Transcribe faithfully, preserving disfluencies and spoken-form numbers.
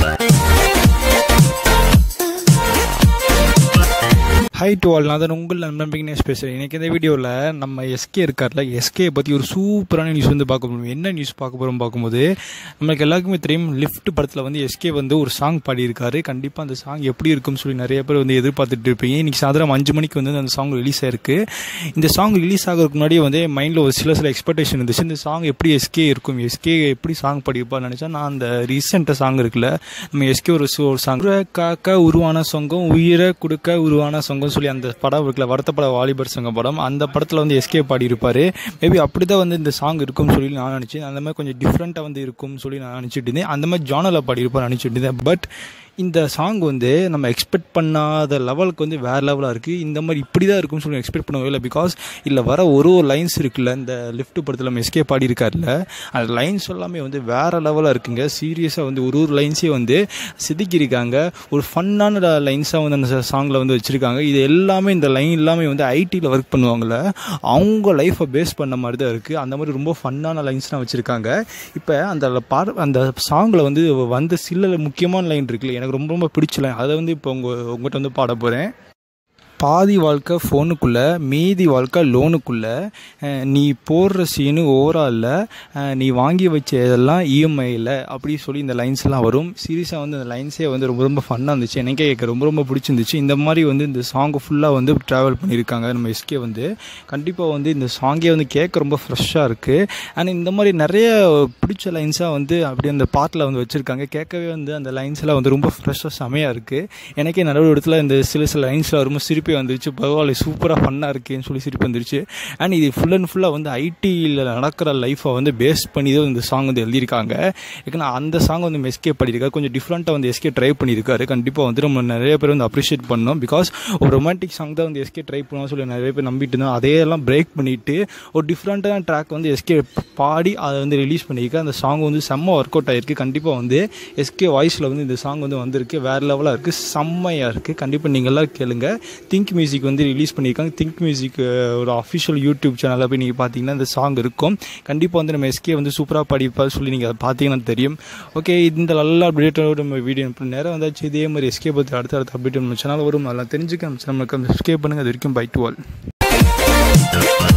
High to all, நான் தான் உங்கள் நண்பன் விக்னேஷ் பேசுகிறேன். இன்றைக்கி இந்த வீடியோவில் நம்ம எஸ்கே இருக்கார்ல, எஸ்கே பற்றி ஒரு சூப்பரான நியூஸ் வந்து பார்க்க போகிறோம். என்ன நியூஸ் பார்க்க போகிறோம் பார்க்கும்போது, நம்மளுக்கு எல்லாருக்குமே தெரியும் லிஃப்ட் படத்தில் வந்து எஸ்கே வந்து ஒரு சாங் பாடியிருக்காரு. கண்டிப்பாக அந்த சாங் எப்படி இருக்குன்னு சொல்லி நிறைய பேர் வந்து எதிர்பார்த்துட்டு இருப்பீங்க. இன்றைக்கி சாயந்தரம் அஞ்சு மணிக்கு வந்து அந்த சாங் ரிலீஸ் ஆயிருக்கு. இந்த சாங் ரிலீஸ் ஆகிறதுக்கு முன்னாடியே வந்து மைண்டில் ஒரு சில சில எக்ஸ்பெக்டேஷன் இருந்துச்சு. இந்த சாங் எப்படி எஸ்கே இருக்கும், எஸ்கே எப்படி சாங் பாடியிருப்பான்னு நினச்சா, நான் அந்த ரீசெண்டாக சாங் இருக்குல்ல, நம்ம எஸ்கே ஒரு ஒரு சாங் காக்க உருவான சொங்கம் உயிரை கொடுக்க உருவான சொங்கம் சொல்லி அந்த படம் இருக்குல்ல, வருத்தப்பட வாலிபர் சங்கம் படம், அந்த படத்தில் வந்து எஸ்கே பாடி இருப்பாரு. மேபி அப்படி தான் வந்து இந்த சாங் இருக்கும்னு சொல்லி நான் நினச்சேன். அந்த மாதிரி கொஞ்சம் டிஃப்ரெண்ட்டாக வந்து இருக்கும்னு சொல்லி நான் நினச்சிட்டு இருந்தேன். அந்த மாதிரி ஜானலில் பாடி இருப்பார் நினச்சிட்டு இருந்தேன். பட் இந்த சாங் வந்து நம்ம எக்ஸ்பெக்ட் பண்ணாத லெவலுக்கு வந்து வேறு லெவலாக இருக்குது. இந்த மாதிரி இப்படி தான் இருக்கும்னு சொல்லி எக்ஸ்பெக்ட் பண்ணவே இல்லை. பிகாஸ் இல்லை வர ஒரு ஒரு லைன்ஸ் இருக்குல்ல, இந்த லிஃப்ட் படத்தில் நம்ம எஸ்கே பாடி இருக்காருல்ல, அந்த லைன்ஸ் எல்லாமே வந்து வேறு லெவலாக இருக்குங்க. சீரியஸாக வந்து ஒரு ஒரு லைன்ஸே வந்து செதுக்கியிருக்காங்க. ஒரு ஃபன்னான லைன்ஸாக வந்து அந்த சாங்கில் வந்து வச்சுருக்காங்க. இது எல்லாமே இந்த லைன் எல்லாமே வந்து ஐடியில் ஒர்க் பண்ணுவாங்கள்ல, அவங்க லைஃப்பை பேஸ் பண்ண மாதிரி தான் இருக்குது. அந்த மாதிரி ரொம்ப ஃபன்னான லைன்ஸ்லாம் வச்சுருக்காங்க. இப்போ அந்த பா அந்த சாங்கில் வந்து வந்த சில முக்கியமான லைன் இருக்குல்ல, எனக்கு ரொம்ப ரொம்ப பிடிச்சல, அதை வந்து இப்போ உங்க உங்கள்கிட்ட வந்து பாட போகிறேன். பாதி வாழ்க்கை ஃபோனுக்குள்ளே, மீதி வாழ்க்கை லோனுக்குள்ளே, நீ போடுற சீனு ஓவராலில், நீ வாங்கி வச்ச இதெல்லாம் இஎம்ஐயில், அப்படி சொல்லி இந்த லைன்ஸ்லாம் வரும். சீரியஸாக வந்து அந்த லைன்ஸே வந்து ரொம்ப ரொம்ப ஃபன்னாக இருந்துச்சு. எனக்கே கேட்க ரொம்ப ரொம்ப பிடிச்சிருந்துச்சு. இந்த மாதிரி வந்து இந்த சாங்கை ஃபுல்லாக வந்து ட்ராவல் பண்ணியிருக்காங்க நம்ம எஸ்கே வந்து. கண்டிப்பாக வந்து இந்த சாங்கே வந்து கேட்க ரொம்ப ஃப்ரெஷ்ஷாக இருக்குது. அண்ட் இந்த மாதிரி நிறைய பிடிச்ச லைன்ஸாக வந்து அப்படியே அந்த பாட்டில் வந்து வச்சுருக்காங்க. கேட்கவே வந்து அந்த லைன்ஸ்லாம் வந்து ரொம்ப ஃப்ரெஷ்ஷாக செமையாக இருக்குது. எனக்கே நிறைய இடத்துல இந்த சில சில லைன்ஸில் ரொம்ப சிரிப்பு வந்துருச்சு. பரவாயில்ல, சூப்பராக ஃபன்னாக இருக்குன்னு சொல்லி சிரிப்பு வந்துருச்சு. அண்ட் இது ஃபுல் அண்ட் ஃபுல்லாக வந்து ஐடியில் நடக்கிற லைஃப்பை வந்து பேஸ் பண்ணி தான் இந்த சாங் வந்து எழுதியிருக்காங்க. ஏன்னா அந்த சாங் வந்து எஸ்கே பண்ணியிருக்காரு. கொஞ்சம் டிஃப்ரெண்ட்டாக வந்து எஸ்கே ட்ரை பண்ணியிருக்காரு. கண்டிப்பாக வந்து நம்ம நிறைய பேர் வந்து அப்ரிஷியேட் பண்ணோம். பிகாஸ் ஒரு ரொமான்டிக் சாங் தான் வந்து எஸ்கே ட்ரை பண்ணுவோம் சொல்லி நிறைய பேர் நம்பிட்டு இருந்தோம். அதையெல்லாம் பிரேக் பண்ணிவிட்டு ஒரு டிஃப்ரெண்ட்டான ட்ராக் வந்து எஸ்கே பாடி அதை வந்து ரிலீஸ் பண்ணியிருக்காரு. அந்த சாங் வந்து செம்ம ஒர்க் அவுட் ஆகிருக்கு. கண்டிப்பாக வந்து எஸ்கே வாய்ஸில் வந்து இந்த சாங் வந்து வந்திருக்கு. வேறு லெவலாக இருக்குது, செம்மையாக இருக்குது. கண்டிப்பாக நீங்கள் எல்லாம் கேளுங்க. திங்க் மியூசிக் வந்து ரிலீஸ் பண்ணியிருக்காங்க. திங்க் மியூசிக் ஒரு அஃபிஷியல் யூடியூப் சேனலில் போய் நீங்கள் பார்த்தீங்கன்னா இந்த சாங் இருக்கும். கண்டிப்பாக வந்து நம்ம எஸ்கே வந்து சூப்பராக பாடிப்பார் சொல்லி நீங்கள் அதை பார்த்தீங்கன்னா தெரியும். ஓகே, இந்த நல்ல அப்டேட்டோட நம்ம வீடியோ நேரம் வந்தாச்சு. இதே மாதிரி எஸ்கே பற்றி அடுத்த அடுத்த அப்டேட் நம்ம சேனல் வரும். அதெல்லாம் தெரிஞ்சுக்க நம்ம சேனலுக்கு சப்ஸ்கிரைப் பண்ணுங்கள். அது வரைக்கும் பை டு ஆல்.